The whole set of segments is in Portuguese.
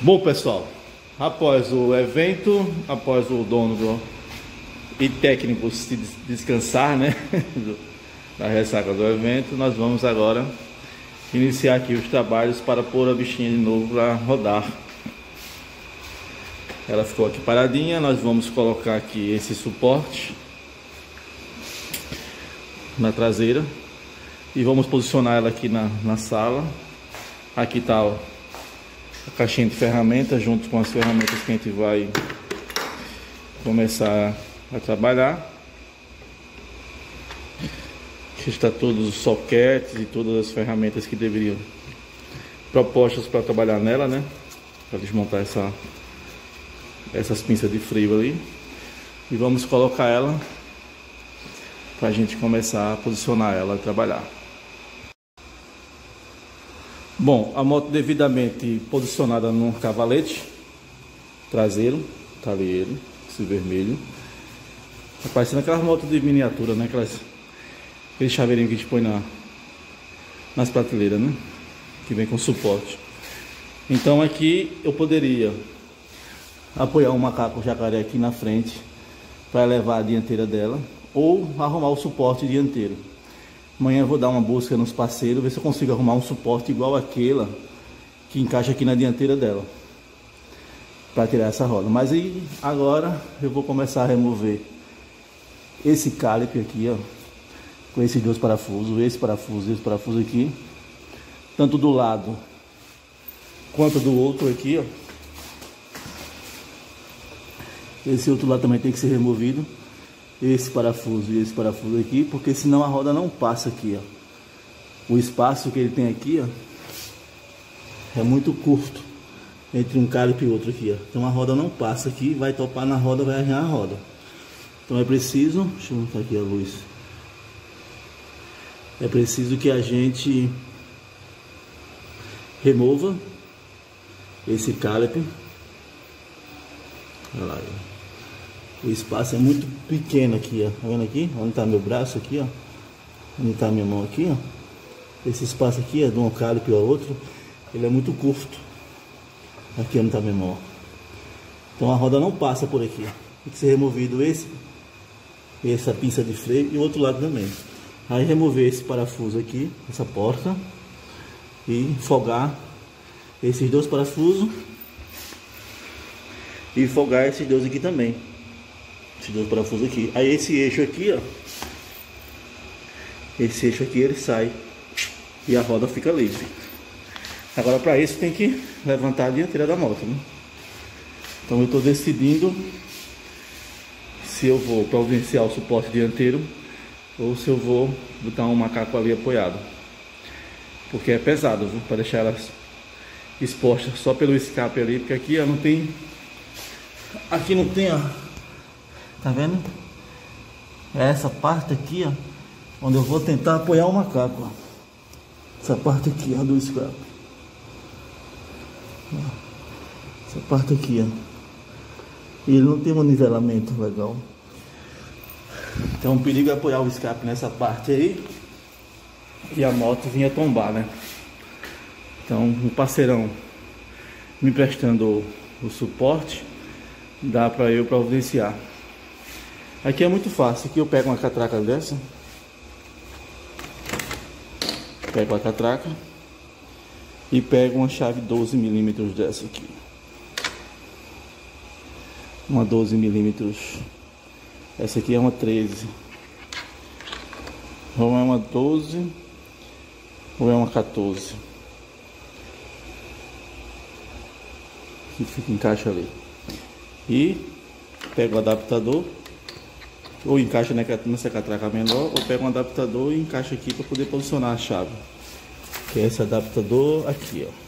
Bom, pessoal, após o evento, após o dono e técnico se descansar, né, da ressaca do evento, nós vamos agora iniciar aqui os trabalhos para pôr a bichinha de novo para rodar. Ela ficou aqui paradinha, nós vamos colocar aqui esse suporte na traseira e vamos posicionar ela aqui na sala. Aqui está a caixinha de ferramentas junto com as ferramentas que a gente vai começar a trabalhar. Aqui está todos os soquetes e todas as ferramentas que deveriam propostas para trabalhar nela, né? Para desmontar essas pinças de freio ali. E vamos colocar ela para a gente começar a posicionar ela e trabalhar. Bom, a moto devidamente posicionada no cavalete traseiro, tá ali ele, esse vermelho. Tá parecendo aquelas motos de miniatura, né? Aquele chaveirinho que a gente põe nas prateleiras, né? Que vem com suporte. Então aqui eu poderia apoiar um macaco jacaré aqui na frente para levar a dianteira dela, ou arrumar o suporte dianteiro. Amanhã eu vou dar uma busca nos parceiros, ver se eu consigo arrumar um suporte igual aquela que encaixa aqui na dianteira dela, para tirar essa roda. Mas aí agora eu vou começar a remover esse calipe aqui, ó, com esses dois parafusos, esse parafuso aqui, tanto do lado quanto do outro aqui, ó. Esse outro lado também tem que ser removido, esse parafuso e esse parafuso aqui, porque senão a roda não passa aqui, ó. O espaço que ele tem aqui, ó, é muito curto entre um calipe e outro aqui, ó. Então a roda não passa aqui, vai topar na roda, vai arranhar a roda. Então é preciso, deixa eu botar aqui a luz. É preciso que a gente remova esse calipe. Olha lá, o espaço é muito pequeno aqui, ó. Tá vendo aqui? Onde está meu braço aqui, ó. Onde está minha mão aqui, ó. Esse espaço aqui, ó, de um calipe ao outro, ele é muito curto. Aqui onde está minha mão. Então a roda não passa por aqui. Tem que ser removido essa pinça de freio e o outro lado também. Aí remover esse parafuso aqui, essa porta, e folgar esses dois parafusos e folgar esses dois aqui também. Esses dois parafusos aqui. Aí esse eixo aqui, ó, esse eixo aqui ele sai e a roda fica livre. Agora para isso tem que levantar a dianteira da moto, né? Então eu estou decidindo se eu vou providenciar o suporte dianteiro ou se eu vou botar um macaco ali apoiado, porque é pesado, viu? Para deixar elas expostas só pelo escape ali, porque aqui ó, não tem, aqui não tem, ó, tá vendo? É essa parte aqui, ó, onde eu vou tentar apoiar o macaco, ó. Essa parte aqui, ó, do escape, essa parte aqui, ó, e ele não tem um nivelamento legal. Então o perigo é apoiar o escape nessa parte aí e a moto vinha tombar, né? Então o parceirão me emprestando o suporte, dá para eu providenciar. Aqui é muito fácil. Aqui eu pego uma catraca dessa, pego a catraca e pego uma chave 12 mm dessa aqui, uma 12 mm. Essa aqui é uma 13, ou é uma 12 ou é uma 14, que fica, encaixa ali. E pego o adaptador, ou encaixa nessa catraca menor, ou pego um adaptador e encaixa aqui para poder posicionar a chave, que é esse adaptador aqui, ó.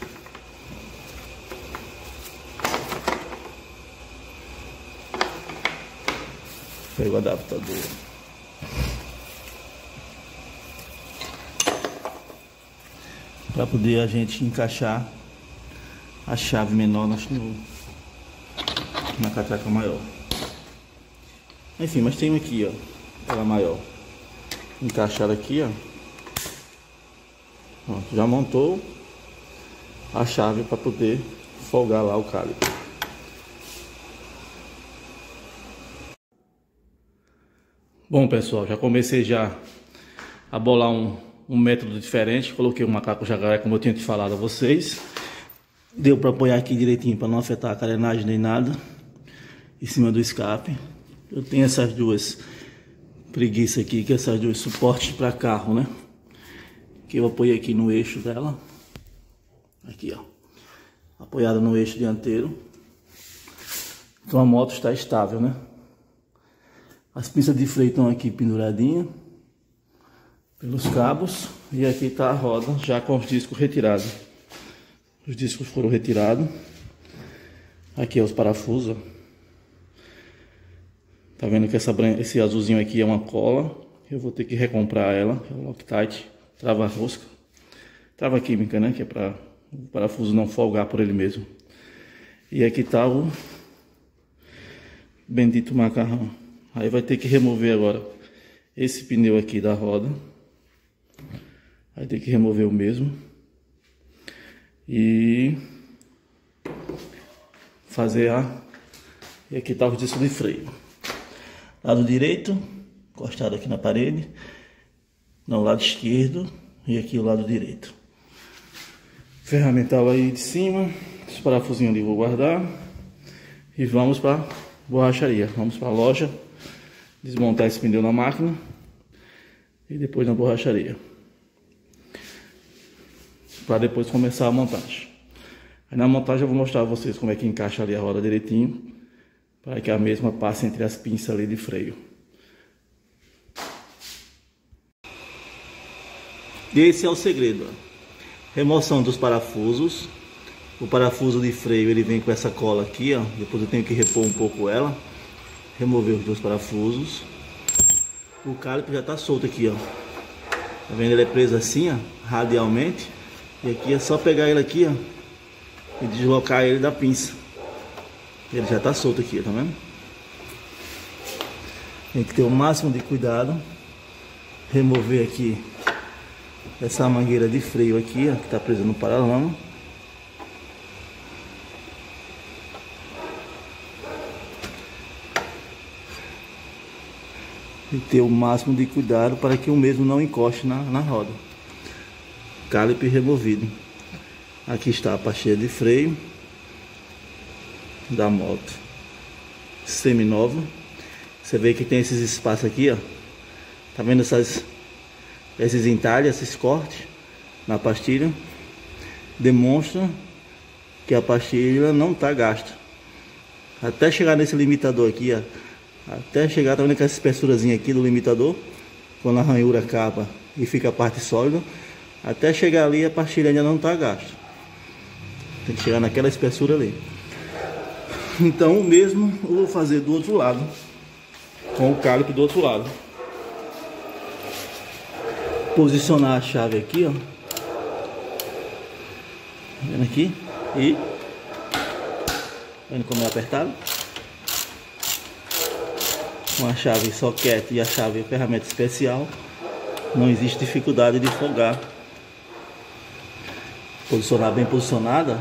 Pego o adaptador. Para poder a gente encaixar a chave menor na catraca maior. Enfim, mas tem aqui, ó, ela maior. Encaixar aqui, ó. Pronto, já montou a chave para poder folgar lá o calibre. Bom, pessoal, já comecei a bolar um método diferente. Coloquei o macaco jacaré, como eu tinha te falado a vocês. Deu para apoiar aqui direitinho para não afetar a carenagem nem nada, em cima do escape. Eu tenho essas duas preguiças aqui, que é essas duas suportes para carro, né? Que eu apoiei aqui no eixo dela. Aqui, ó. Apoiada no eixo dianteiro. Então a moto está estável, né? As pinças de freio estão aqui penduradinhas pelos cabos. E aqui está a roda já com os discos retirados. Os discos foram retirados. Aqui é os parafusos. Tá vendo que esse azulzinho aqui é uma cola. Eu vou ter que recomprar ela. É o Loctite, trava rosca. Trava química, né? Que é para o parafuso não folgar por ele mesmo. E aqui tá o bendito macarrão. Aí vai ter que remover agora esse pneu aqui da roda. Vai ter que remover o mesmo. E fazer E aqui tá o disco de freio. Lado direito, encostado aqui na parede. No lado esquerdo e aqui o lado direito. Ferramental aí de cima. Esse parafusinho ali eu vou guardar. E vamos para borracharia. Vamos para a loja. Desmontar esse pneu na máquina. E depois na borracharia. Para depois começar a montagem. Aí na montagem eu vou mostrar a vocês como é que encaixa ali a roda direitinho. Para que a mesma passe entre as pinças ali de freio. Esse é o segredo. Remoção dos parafusos. O parafuso de freio ele vem com essa cola aqui, ó. Depois eu tenho que repor um pouco ela. Remover os dois parafusos. O calibre já está solto aqui, ó. Tá vendo? Ele é preso assim, ó, radialmente. E aqui é só pegar ele aqui, ó, e deslocar ele da pinça. Ele já está solto aqui, tá vendo? Tem que ter o máximo de cuidado. Remover aqui essa mangueira de freio aqui, ó, que está presa no paralama. E ter o máximo de cuidado para que o mesmo não encoste na roda. Calibre removido. Aqui está a pastilha de freio da moto seminova. Você vê que tem esses espaços aqui, ó. Tá vendo esses entalhes, esses cortes na pastilha? Demonstra que a pastilha não está gasta. Até chegar nesse limitador aqui, ó. Até chegar, tá vendo, com essa espessurazinha aqui do limitador, quando a ranhura acaba e fica a parte sólida, até chegar ali a pastilha ainda não está gasta. Tem que chegar naquela espessura ali. Então o mesmo eu vou fazer do outro lado, com o calibre do outro lado. Posicionar a chave aqui, ó. Vendo aqui? E vendo como é apertado? Com a chave soquete e a chave ferramenta especial, não existe dificuldade de folgar. Posicionar bem posicionada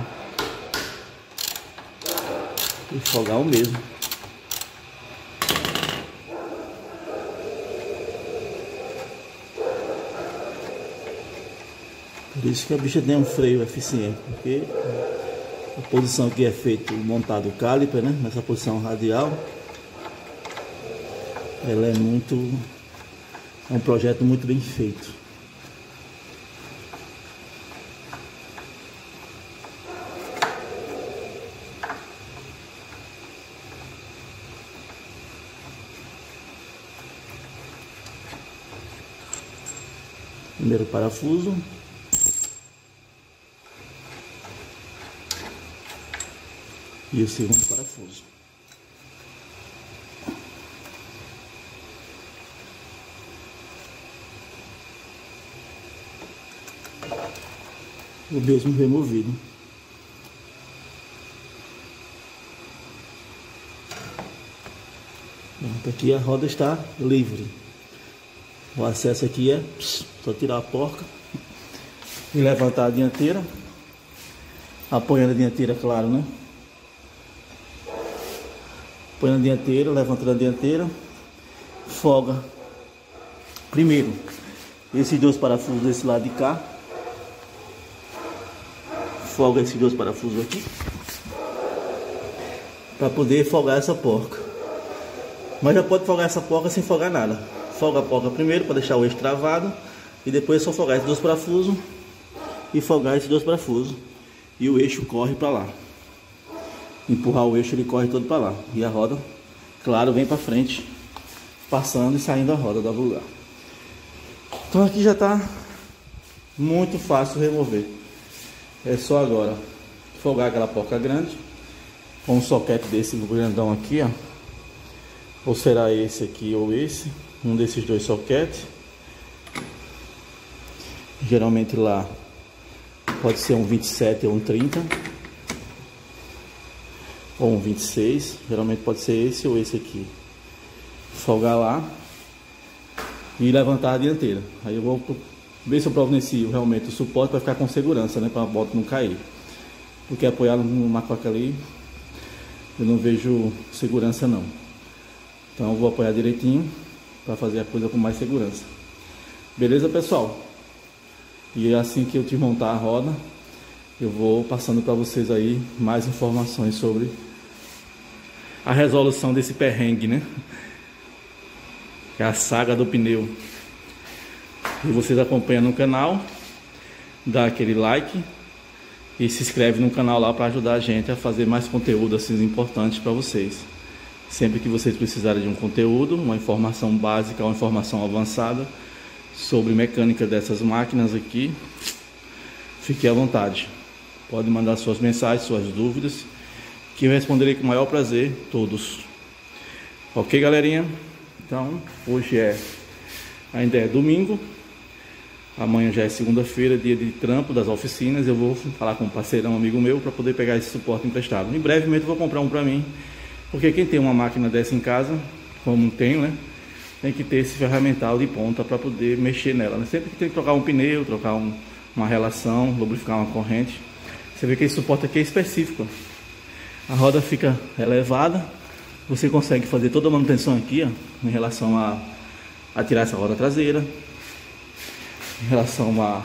e folgar o mesmo. Por isso que a bicha tem um freio eficiente, porque a posição que é feito montado o caliper, né, nessa posição radial, ela é um projeto muito bem feito. Primeiro parafuso. E o segundo parafuso. O mesmo removido. Pronto, aqui a roda está livre. O acesso aqui é só tirar a porca e levantar a dianteira Apoiando a dianteira, claro, né? Apoiando a dianteira, levantando a dianteira. Folga primeiro esses dois parafusos desse lado de cá. Folga esses dois parafusos aqui para poder folgar essa porca. Mas já pode folgar essa porca sem folgar nada. Folga a porca primeiro para deixar o eixo travado e depois é só folgar esses dois parafusos e folgar esses dois parafusos e o eixo corre para lá. Empurrar o eixo, ele corre todo para lá e a roda, claro, vem para frente, passando e saindo a roda do lugar. Então aqui já está muito fácil remover. É só agora folgar aquela porca grande com um soquete desse grandão aqui, ó. Ou será esse aqui ou esse, um desses dois soquetes. Geralmente lá pode ser um 27 ou um 30 ou um 26. Geralmente pode ser esse ou esse aqui. Folgar lá e levantar a dianteira. Aí eu vou ver se eu providencio realmente o suporte para ficar com segurança, né, para a moto não cair. Porque apoiar no macaco ali eu não vejo segurança não. Então eu vou apoiar direitinho para fazer a coisa com mais segurança. Beleza, pessoal? E assim que eu desmontar a roda, eu vou passando para vocês aí mais informações sobre a resolução desse perrengue, né? Que é a saga do pneu. E vocês acompanham no canal, dá aquele like e se inscreve no canal lá para ajudar a gente a fazer mais conteúdo assim importante para vocês. Sempre que vocês precisarem de um conteúdo, uma informação básica, uma informação avançada sobre mecânica dessas máquinas aqui, fique à vontade. Pode mandar suas mensagens, suas dúvidas, que eu responderei com o maior prazer todos. Ok, galerinha? Então, hoje ainda é domingo, amanhã já é segunda-feira, dia de trampo das oficinas. Eu vou falar com um parceirão, amigo meu, para poder pegar esse suporte emprestado. Em brevemente eu vou comprar um para mim, porque quem tem uma máquina dessa em casa, como tenho, né, tem que ter esse ferramental de ponta para poder mexer nela, né? Sempre que tem que trocar um pneu, trocar uma relação, lubrificar uma corrente. Você vê que esse suporte aqui é específico. A roda fica elevada. Você consegue fazer toda a manutenção aqui, ó, em relação a tirar essa roda traseira, em relação a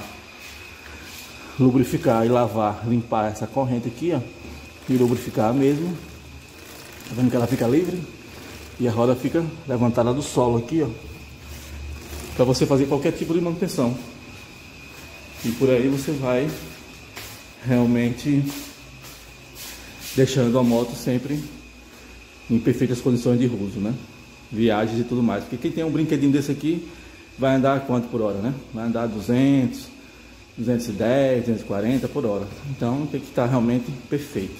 lubrificar e lavar, limpar essa corrente aqui, ó, e lubrificar mesmo. Tá vendo que ela fica livre e a roda fica levantada do solo aqui, ó, para você fazer qualquer tipo de manutenção. E por aí você vai realmente deixando a moto sempre em perfeitas condições de uso, né? Viagens e tudo mais. Porque quem tem um brinquedinho desse aqui vai andar quanto por hora, né? Vai andar 200, 210, 240 por hora. Então tem que estar realmente perfeito.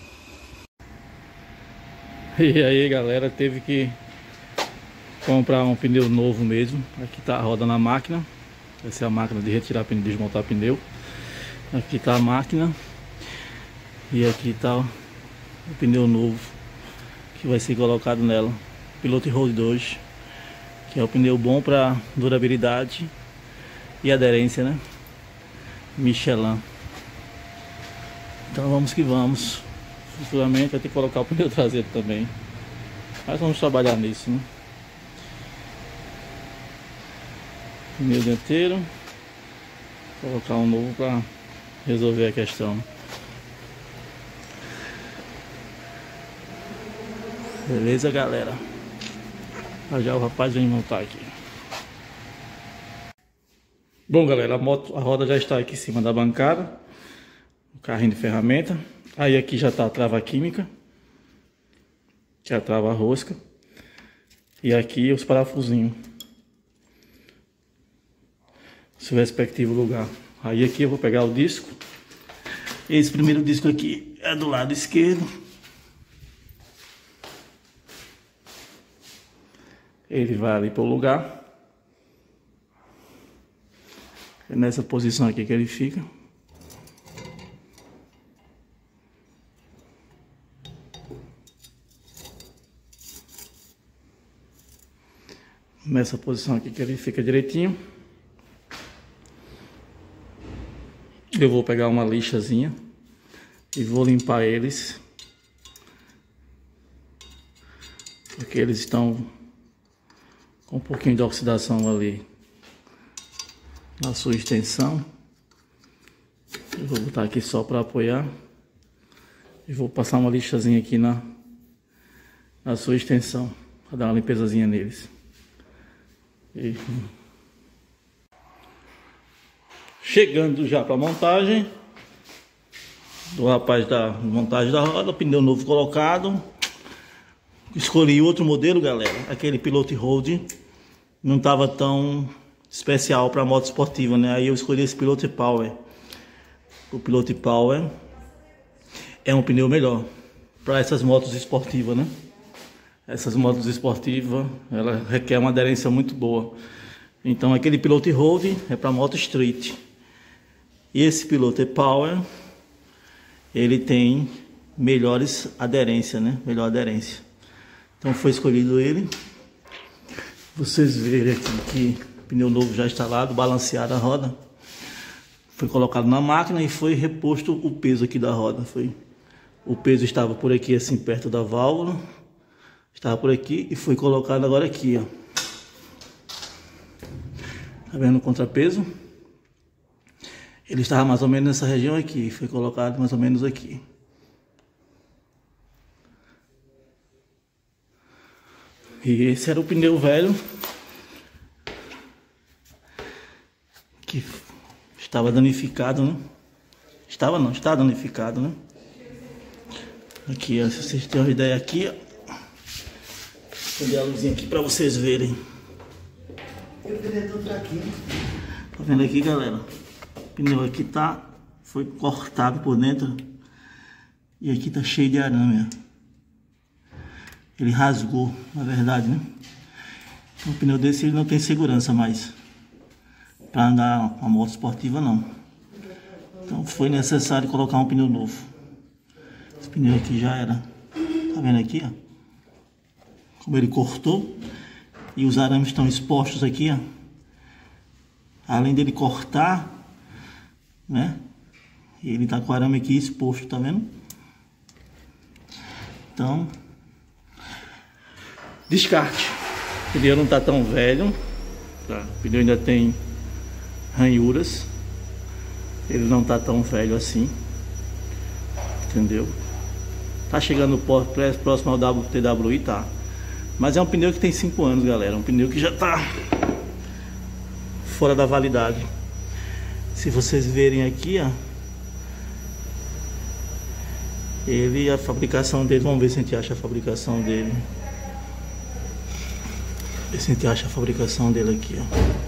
E aí, galera, teve que comprar um pneu novo mesmo. Aqui tá a roda na máquina. Essa é a máquina de retirar pneu, desmontar pneu. Aqui tá a máquina. E aqui tá o pneu novo que vai ser colocado nela, Pilot Road 2, que é o pneu bom para durabilidade e aderência, né? Michelin. Então vamos que vamos. Futuramente vai ter que colocar o pneu traseiro também, mas vamos trabalhar nisso, né? Pneu dianteiro, colocar um novo para resolver a questão. Beleza, galera? Já o rapaz vem montar aqui. Bom, galera, a roda já está aqui em cima da bancada, o carrinho de ferramenta. Aí aqui já está a trava química, que é a trava rosca, e aqui os parafusinhos, seu respectivo lugar. Aí aqui eu vou pegar o disco. Esse primeiro disco aqui é do lado esquerdo. Ele vai ali para o lugar. É nessa posição aqui que ele fica. Nessa posição aqui que ele fica direitinho. Eu vou pegar uma lixazinha e vou limpar eles, porque eles estão com um pouquinho de oxidação ali na sua extensão. Eu vou botar aqui só para apoiar e vou passar uma lixazinha aqui na sua extensão para dar uma limpezazinha neles. Chegando já para a montagem do rapaz da montagem da roda, pneu novo colocado. Escolhi outro modelo, galera. Aquele Pilot Road não estava tão especial para moto esportiva, né? Aí eu escolhi esse Pilot Power. O Pilot Power é um pneu melhor para essas motos esportivas, né? Essas motos esportivas, ela requer uma aderência muito boa. Então aquele Pilot Road é para moto street. E esse Pilot Power, ele tem melhores aderência, né? Melhor aderência. Então foi escolhido ele. Vocês verem aqui que o pneu novo já instalado, balanceada a roda. Foi colocado na máquina e foi reposto o peso aqui da roda. O peso estava por aqui, assim, perto da válvula. Estava por aqui e foi colocado agora aqui, ó. Tá vendo o contrapeso? Ele estava mais ou menos nessa região aqui. Foi colocado mais ou menos aqui. E esse era o pneu velho que estava danificado, né? Estava não, está danificado, né? Aqui, ó, se vocês têm uma ideia aqui, ó. Vou dar a luzinha aqui para vocês verem. Tá vendo aqui, galera? O pneu aqui foi cortado por dentro e aqui tá cheio de arame, ó. Ele rasgou, na verdade, né? O pneu desse ele não tem segurança mais para andar uma moto esportiva, não. Então foi necessário colocar um pneu novo. Esse pneu aqui já era. Tá vendo aqui, ó? Como ele cortou. E os arames estão expostos aqui, ó. Além dele cortar, né? Ele tá com o arame aqui exposto, tá vendo? Então, descarte. O pneu não tá tão velho, tá? O pneu ainda tem ranhuras. Ele não tá tão velho assim, entendeu? Tá chegando próximo ao WTWI, tá? Mas é um pneu que tem 5 anos, galera. Um pneu que já tá fora da validade. Se vocês verem aqui, ó, a fabricação dele, vamos ver se a gente acha a fabricação dele. Ver se a gente acha a fabricação dele aqui, ó.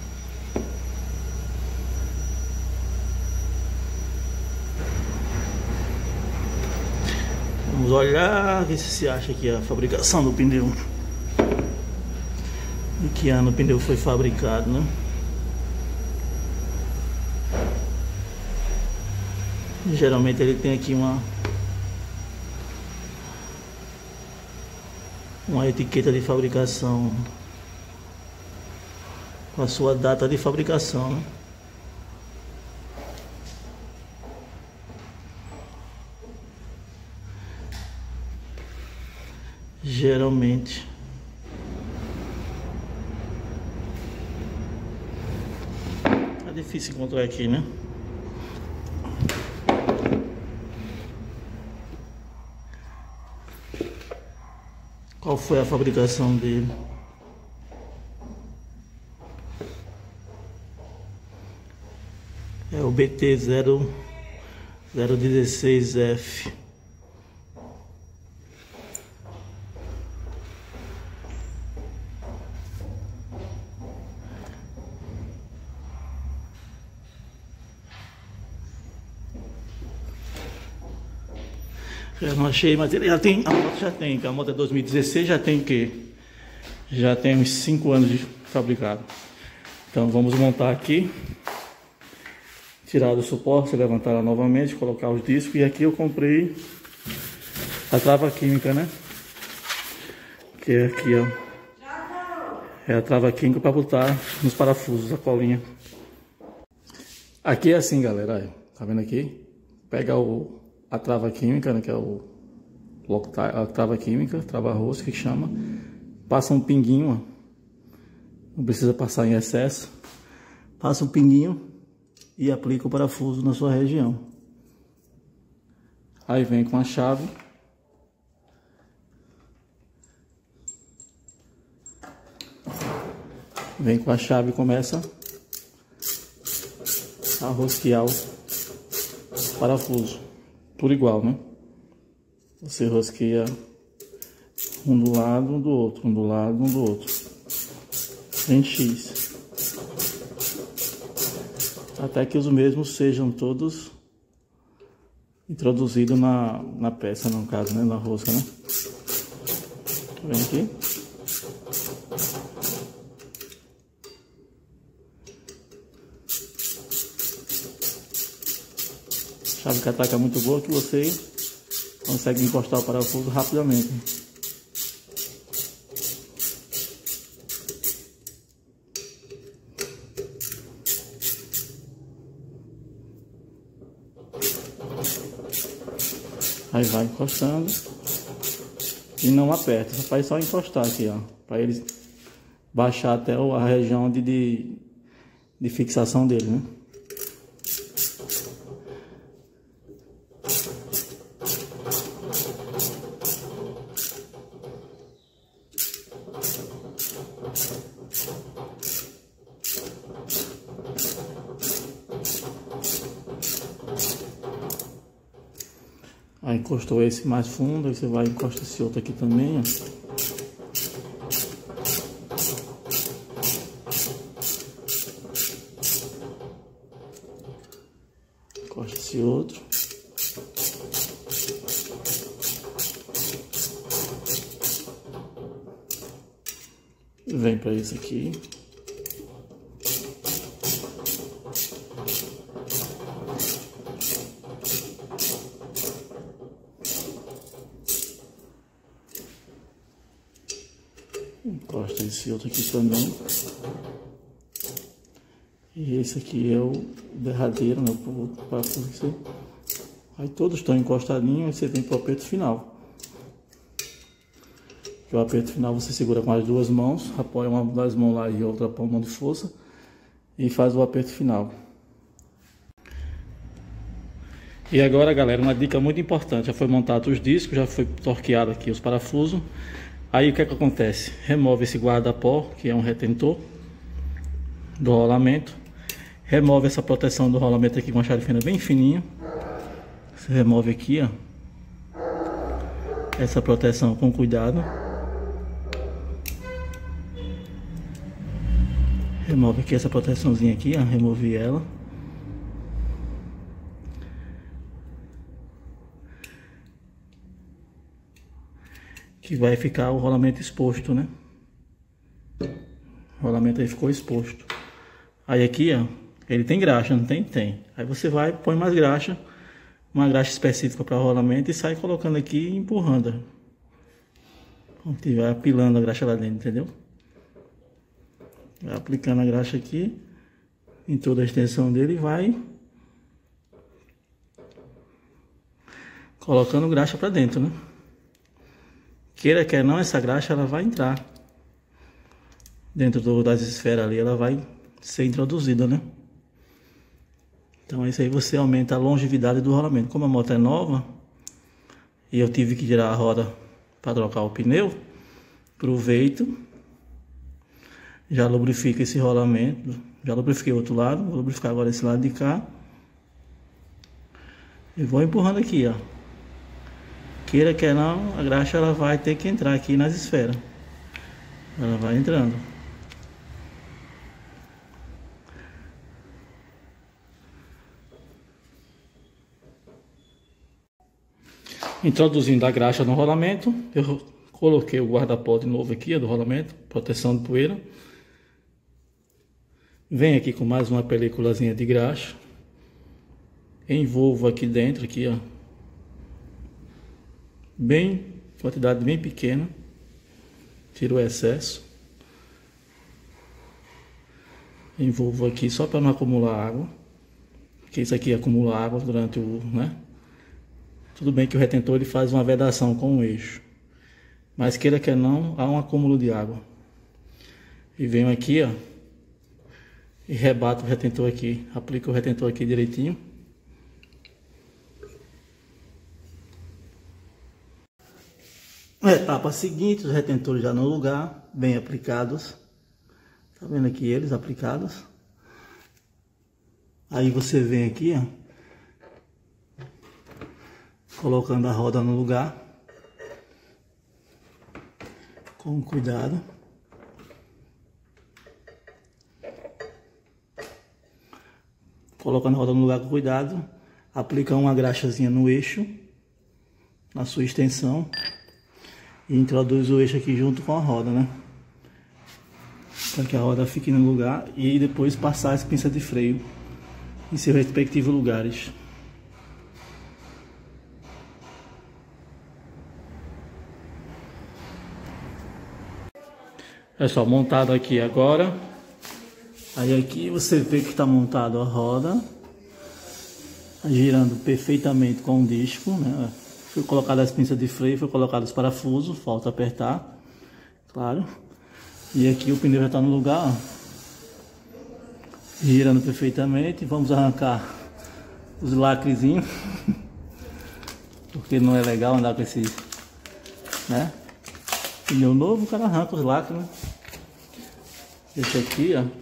Vamos olhar, ver se acha aqui a fabricação do pneu. Em que ano o pneu foi fabricado, né? Geralmente ele tem aqui uma etiqueta de fabricação com a sua data de fabricação, né? Geralmente tá difícil encontrar aqui, né? Qual foi a fabricação dele? É o BT 016F. Eu não achei, mas ele já tem, a moto já tem, a moto é 2016, já tem o quê? Já tem uns 5 anos de fabricado. Então vamos montar aqui, tirar do suporte, levantar ela novamente, colocar os discos. E aqui eu comprei a trava química, né? Que é aqui, ó. É a trava química para botar nos parafusos, a colinha. Aqui é assim, galera, tá vendo aqui? Pega a trava química, né, que é a trava química, trava rosca que chama. Passa um pinguinho, ó. Não precisa passar em excesso. Passa um pinguinho e aplica o parafuso na sua região. Aí vem com a chave. Vem com a chave e começa a rosquear o parafuso. Por igual, né? Você rosqueia um do lado, um do outro, um do lado, um do outro. Em X. Até que os mesmos sejam todos introduzidos na peça, no caso, né? Na rosca, né? Vem aqui. Chave que ataca muito boa que você consegue encostar o parafuso rapidamente. Aí vai encostando e não aperta, só faz só encostar aqui, ó, para ele baixar até a região de fixação dele, né? Aí encostou esse mais fundo, aí você vai encostar esse outro aqui também, ó. Encosta esse outro. E vem para esse aqui. Encosta esse outro aqui também. E esse aqui é o derradeiro, né? O parafuso que você... Aí todos estão encostadinhos e você vem para o aperto final. Que o aperto final você segura com as duas mãos, apoia uma das mãos lá e outra põe a mão de força e faz o aperto final. E agora, galera, uma dica muito importante. Já foi montado os discos, já foi torqueado aqui os parafusos. Aí o que é que acontece? Remove esse guarda-pó, que é um retentor do rolamento. Remove essa proteção do rolamento aqui com uma chave fina bem fininha. Você remove aqui, ó, essa proteção com cuidado. Remove aqui essa proteçãozinha aqui, ó, removi ela. Que vai ficar o rolamento exposto, né? O rolamento aí ficou exposto. Aí aqui, ó, ele tem graxa, não tem? Tem. Aí você vai, põe mais graxa, uma graxa específica para rolamento e sai colocando aqui e empurrando. E vai apilando a graxa lá dentro, entendeu? Vai aplicando a graxa aqui em toda a extensão dele e vai colocando graxa para dentro, né? Queira quer não, essa graxa ela vai entrar dentro das esferas ali, ela vai ser introduzida, né? Então isso aí você aumenta a longevidade do rolamento. Como a moto é nova e eu tive que tirar a roda para trocar o pneu, aproveito, já lubrifica esse rolamento, já lubrifiquei o outro lado, vou lubrificar agora esse lado de cá e vou empurrando aqui, ó. Queira quer não, a graxa ela vai ter que entrar aqui nas esferas. Ela vai entrando. Introduzindo a graxa no rolamento, eu coloquei o guarda-pó de novo aqui, do rolamento, proteção de poeira. Venho aqui com mais uma películazinha de graxa. Envolvo aqui dentro, aqui, ó. Quantidade bem pequena. Tiro o excesso. Envolvo aqui só para não acumular água. Porque isso aqui acumula água durante o, né? Tudo bem que o retentor ele faz uma vedação com o eixo, mas queira que não, há um acúmulo de água. E venho aqui, ó, e rebato o retentor aqui, aplico o retentor aqui direitinho. Etapa seguinte, os retentores já no lugar, bem aplicados. Tá vendo aqui eles aplicados? Aí você vem aqui, ó, colocando a roda no lugar, com cuidado. Colocando a roda no lugar com cuidado, aplica uma graxazinha no eixo, na sua extensão, e introduz o eixo aqui junto com a roda, né? Para que a roda fique no lugar e depois passar as pinças de freio em seus respectivos lugares. Pessoal, montado aqui agora. Aí aqui você vê que está montado a roda, girando perfeitamente com o disco, né? Foi colocado as pinças de freio, foi colocado os parafusos, falta apertar, claro. E aqui o pneu já está no lugar, ó, girando perfeitamente. Vamos arrancar os lacrezinhos, porque não é legal andar com esse, né? Pneu novo, o cara arranca os lacres, né? Esse aqui, ó,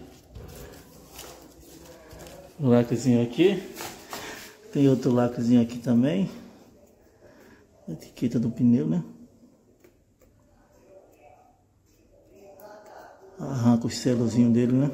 o lacrezinho aqui. Tem outro lacrezinho aqui também, a etiqueta do pneu, né? Arranca os selozinhos dele, né?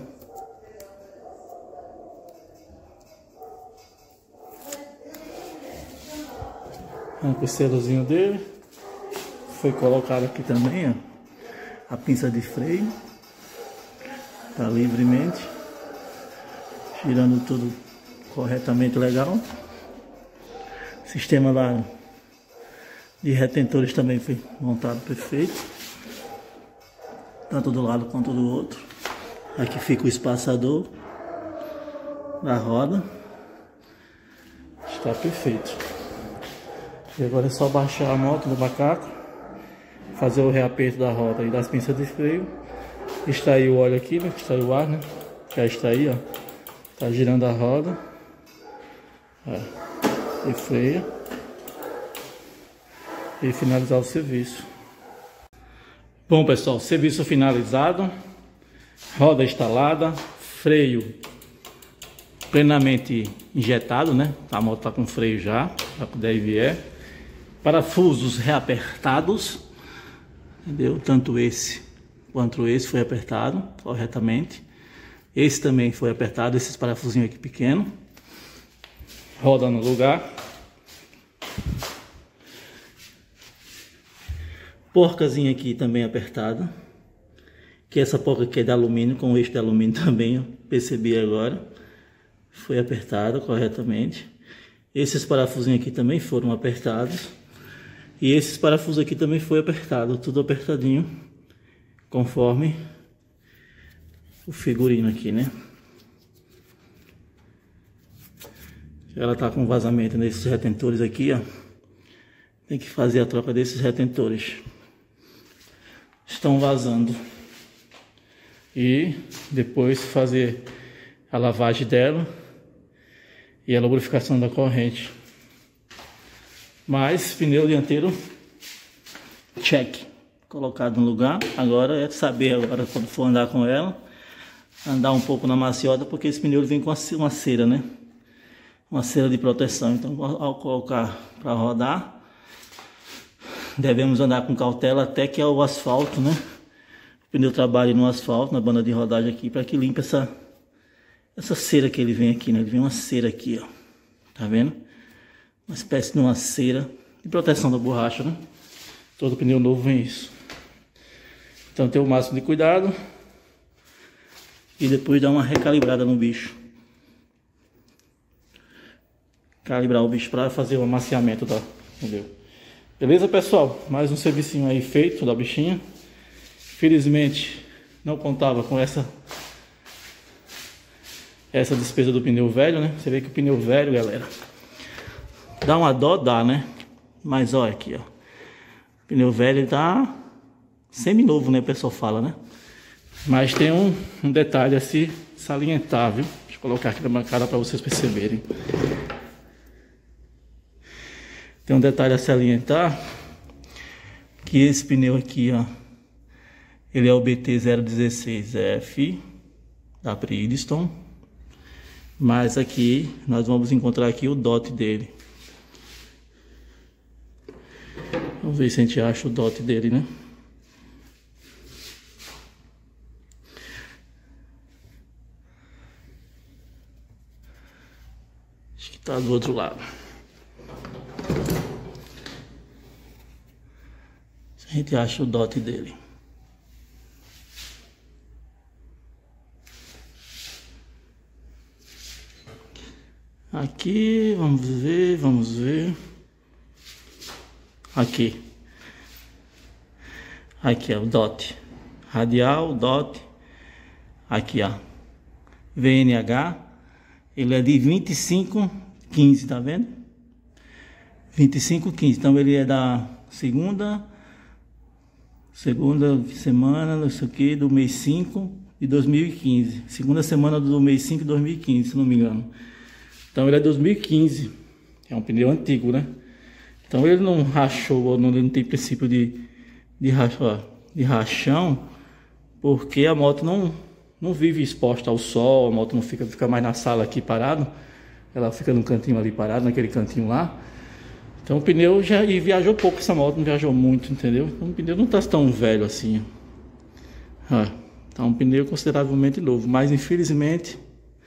Arranca o selozinho dele. Foi colocado aqui também, ó, a pinça de freio. Tá livremente, girando tudo corretamente, legal. Sistema lá de retentores também foi montado perfeito, tanto do lado quanto do outro. Aqui fica o espaçador da roda, está perfeito. E agora é só baixar a moto do macaco, fazer o reaperto da roda e das pinças de freio, extrair o óleo aqui, né? Extrair o ar, né? Já está aí, ó, tá girando a roda, e freia e finalizar o serviço. Bom, pessoal, serviço finalizado, roda instalada, freio plenamente injetado, né? A moto tá com freio já, para quando aí vier. Parafusos reapertados, entendeu? Tanto esse quanto esse foi apertado corretamente. Esse também foi apertado, esses parafusinhos aqui pequeno. Roda no lugar. Porcazinha aqui também apertada. Que essa porca aqui é de alumínio, com o eixo de alumínio também, eu percebi agora. Foi apertada corretamente. Esses parafusinhos aqui também foram apertados. E esses parafusos aqui também foi apertado, tudo apertadinho, conforme o figurino aqui, né? Ela tá com vazamento nesses retentores aqui, ó. Tem que fazer a troca desses retentores. Estão vazando. E depois fazer a lavagem dela e a lubrificação da corrente. Mas pneu dianteiro check, colocado no lugar. Agora é saber agora quando for andar com ela, andar um pouco na maciota, porque esse pneu vem com uma cera, né? Uma cera de proteção. Então ao colocar para rodar, devemos andar com cautela até que o asfalto, né? O pneu trabalhe no asfalto, na banda de rodagem aqui, para que limpe essa cera que ele vem aqui, né? Ele vem uma cera aqui, ó. Tá vendo? Uma espécie de uma cera de proteção da borracha, né? Todo pneu novo vem isso. Então ter o máximo de cuidado e depois dar uma recalibrada no bicho. Calibrar o bicho para fazer o amaciamento da, entendeu? Beleza, pessoal? Mais um servicinho aí feito da bichinha. Felizmente não contava com essa despesa do pneu velho, né? Você vê que o pneu velho, galera, dá uma dó, dá, né? Mas olha aqui, ó. O pneu velho ele tá semi-novo, né? O pessoal fala, né? Mas tem um detalhe a se salientar, viu? Deixa eu colocar aqui na bancada para vocês perceberem. Tem um detalhe a salientar, que esse pneu aqui, ó, ele é o BT016F da Bridgestone, mas aqui nós vamos encontrar aqui o DOT dele. Vamos ver se a gente acha o DOT dele, né? Acho que tá do outro lado. A gente acha o DOT dele. Aqui, vamos ver. Aqui. Aqui é o DOT. Radial, DOT. Aqui, ó. VNH. Ele é de 2515, tá vendo? 2515. Então ele é da segunda semana, não sei o que, do mês 5 de 2015. Segunda semana do mês 5 de 2015, se não me engano. Então ele é 2015. É um pneu antigo, né? Então ele não rachou, ele não tem princípio de rachão, porque a moto não vive exposta ao sol, a moto não fica mais na sala aqui parado. Ela fica no cantinho ali parado, naquele cantinho lá. Então o pneu já viajou pouco, essa moto não viajou muito, entendeu? Então o pneu não está tão velho assim. Tá um pneu consideravelmente novo, mas infelizmente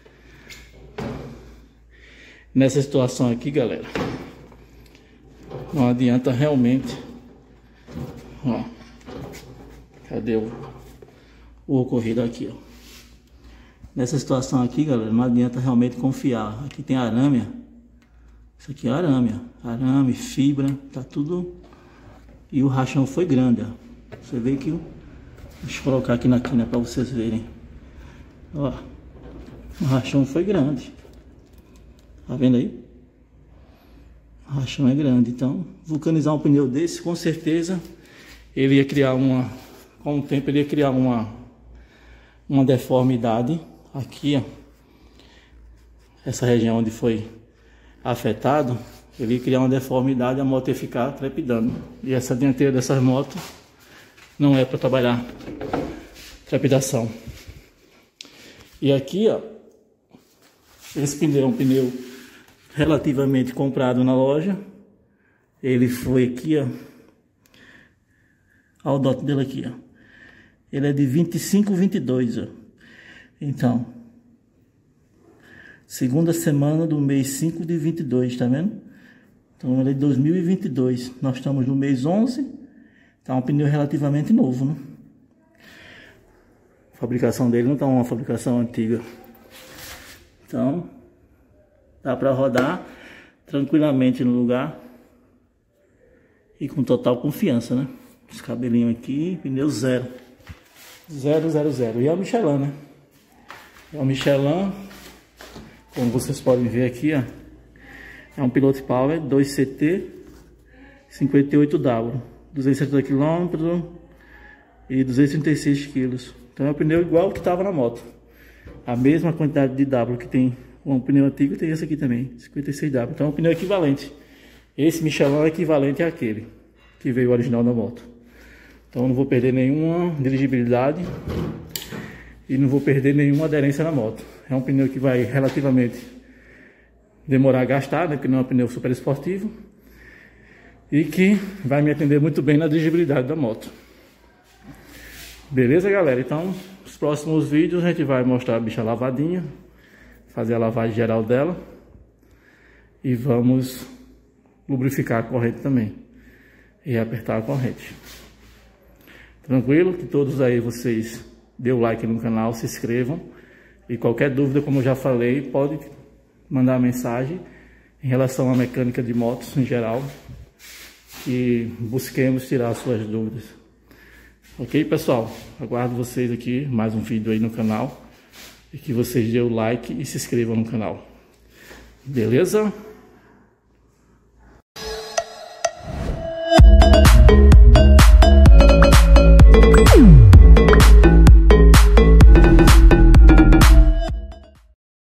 nessa situação aqui, galera, não adianta realmente. Ó, cadê o ocorrido aqui, ó? Nessa situação aqui, galera, não adianta realmente confiar. Aqui tem arame. Isso aqui é arame, fibra, tá tudo. E o rachão foi grande, ó. Você vê que deixa eu colocar aqui na quina para vocês verem. Ó, o rachão foi grande. Tá vendo aí? O rachão é grande. Então, vulcanizar um pneu desse, com certeza, ele ia criar com o tempo ele ia criar uma deformidade aqui, ó. Essa região onde foi afetado, ele ia criar uma deformidade e a moto ia ficar trepidando. E essa dianteira dessas motos não é para trabalhar trepidação. E aqui, ó, esse pneu é um pneu relativamente comprado na loja. Ele foi aqui, ó. Olha o DOT dele aqui, ó. Ele é de 2522, ó. Então, segunda semana do mês 5 de 22, tá vendo? Então ele é de 2022. Nós estamos no mês 11. Tá um pneu relativamente novo, né? A fabricação dele não tá uma fabricação antiga. Então, dá para rodar tranquilamente no lugar e com total confiança, né? Os cabelinhos aqui, pneu 0. 000. E é o Michelin, né? É o Michelin, como vocês podem ver aqui, ó. É um Pilot Power 2CT 58W, 270 km e 236 kg. Então é um pneu igual que estava na moto. A mesma quantidade de W que tem um pneu antigo, tem esse aqui também, 56W. Então é um pneu equivalente. Esse Michelin é equivalente àquele que veio original da moto. Então eu não vou perder nenhuma dirigibilidade e não vou perder nenhuma aderência na moto. É um pneu que vai relativamente demorar a gastar, né, porque não é um pneu super esportivo, e que vai me atender muito bem na dirigibilidade da moto. Beleza, galera? Então, nos próximos vídeos a gente vai mostrar a bicha lavadinha, fazer a lavagem geral dela e vamos lubrificar a corrente também e apertar a corrente. Tranquilo? Que todos aí vocês dê o like no canal, se inscrevam, e qualquer dúvida, como eu já falei, pode mandar mensagem em relação à mecânica de motos em geral, e busquemos tirar suas dúvidas. Ok, pessoal? Aguardo vocês aqui, mais um vídeo aí no canal, e que vocês dêem o like e se inscrevam no canal. Beleza?